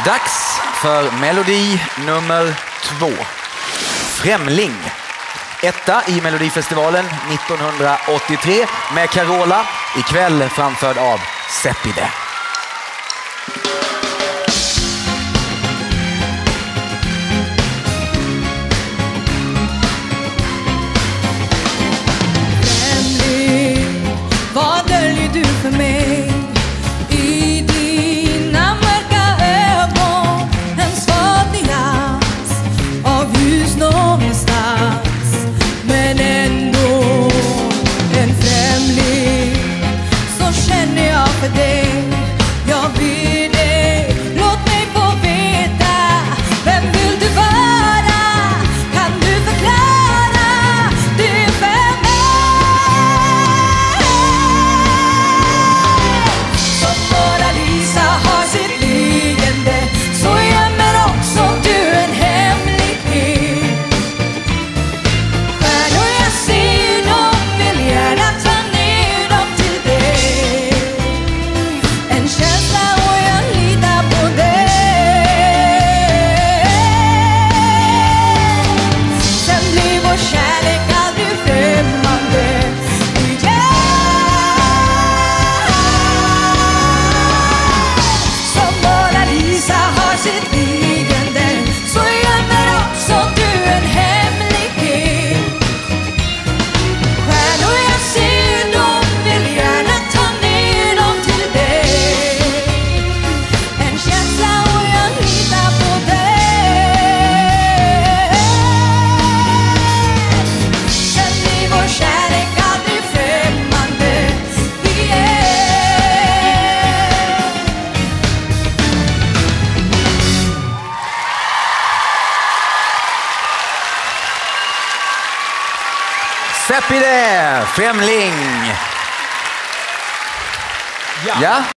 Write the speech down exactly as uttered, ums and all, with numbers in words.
Dags för melodi nummer två. Främling. Etta i Melodifestivalen nittonhundraåttiotre med Carola. Ikväll framförd av Sepide. Främling, vad döljer du för mig? I dina mörka ögon en svag nyans av ljus någonstans, men ändå en främling. Så känner jag för dig, jag vill dig. Låt mig få veta, vem vill du vara? Kan du förklara det för mig? Som Mona Lisa har sitt leende, så gömmer också du en hemlighet. Stjärnor jag ser, de vill gärna ta ner dem till dig. En känsla och jag litar på dig. Sen blir vår kärlek aldrig främmande igen. Som Mona Lisa har sitt leende, så gömmer också du en hemlighet. Stjärnor jag ser, de vill gärna ta ner dem till dig. En känsla och jag litar på dig. Sen blir vår kärlek aldrig främmande igen. Sepide, Främling. Ja. Ja.